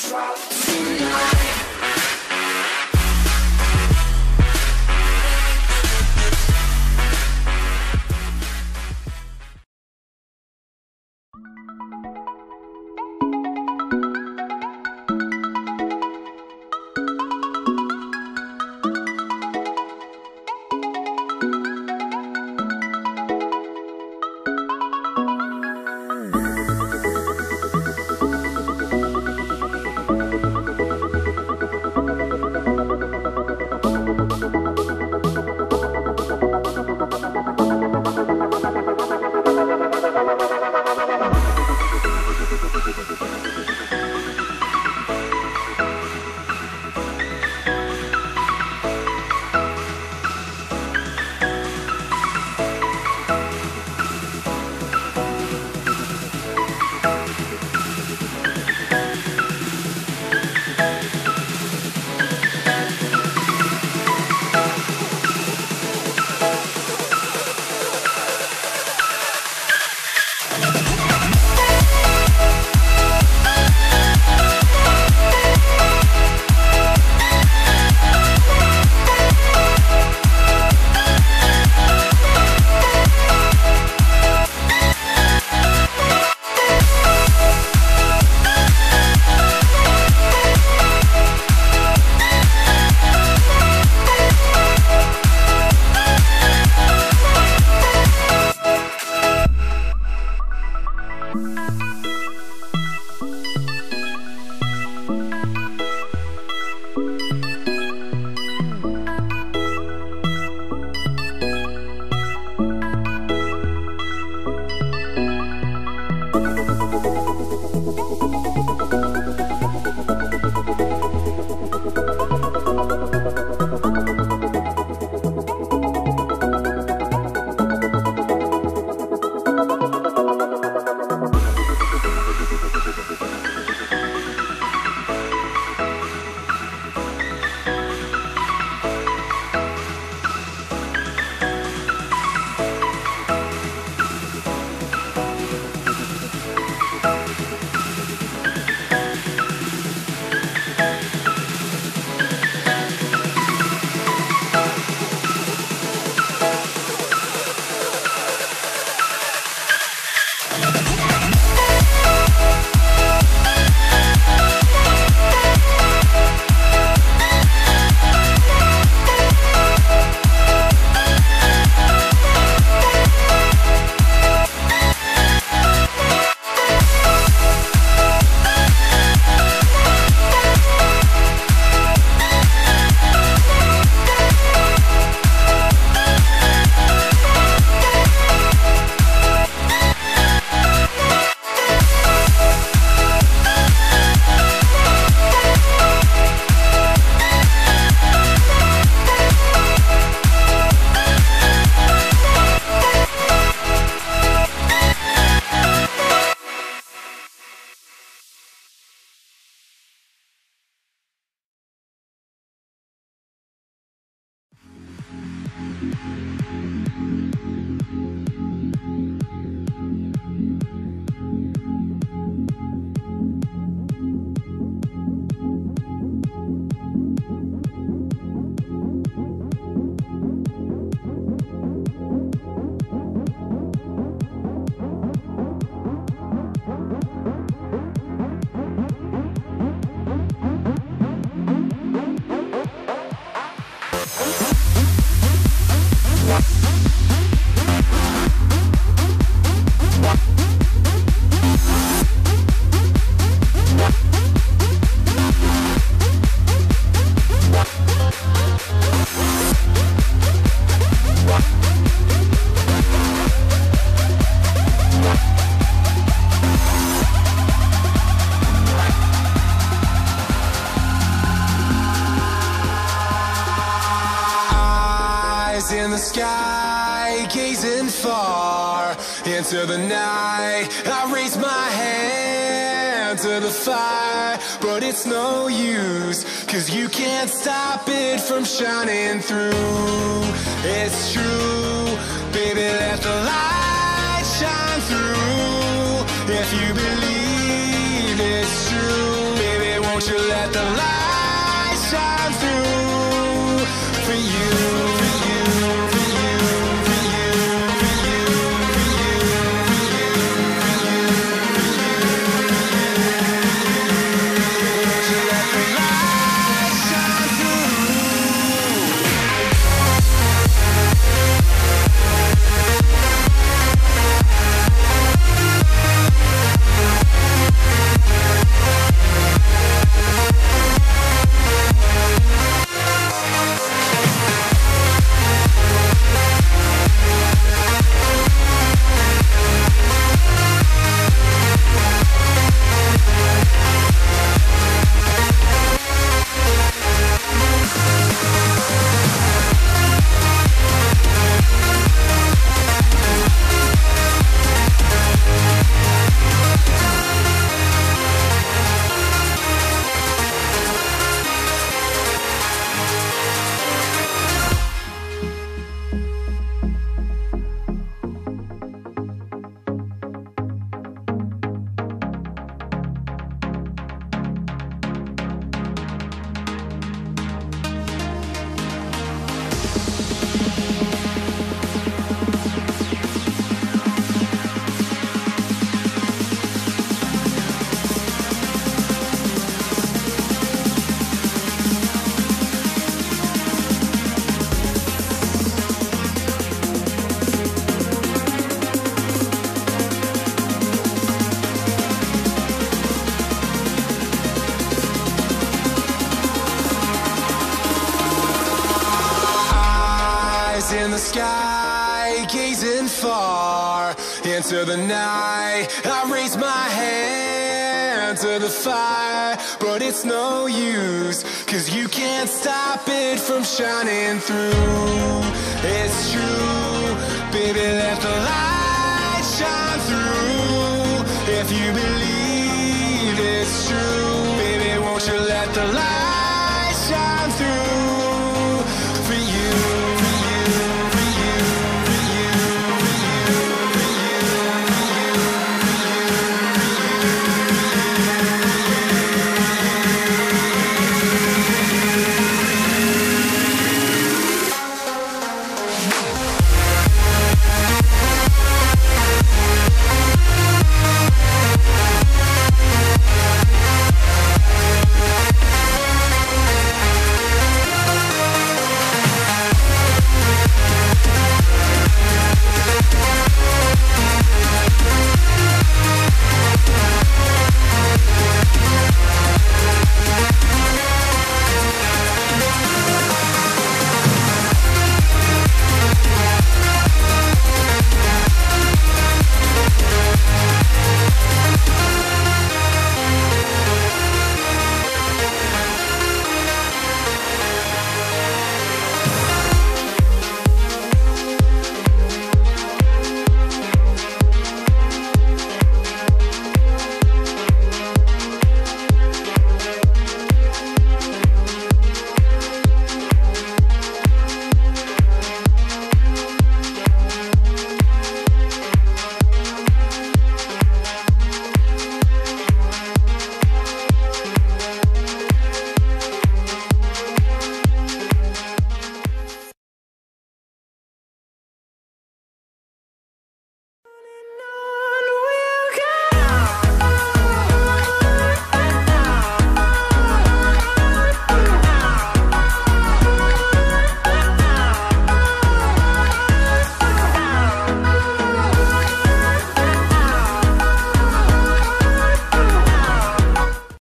drop tonight. In the sky, gazing far into the night, I raise my hand to the fire, but it's no use, 'cause you can't stop it from shining through. It's true, baby, let the light shine through. If you believe it's true, baby, won't won't you let the light shine through for you, for you, for you, for you, for you, for you, for you, won't you let the light shine through? In the sky, gazing far into the night, I raise my hand to the fire, but it's no use, 'cause you can't stop it from shining through. It's true, baby, let the light shine through. If you believe it's true, baby, won't you let the light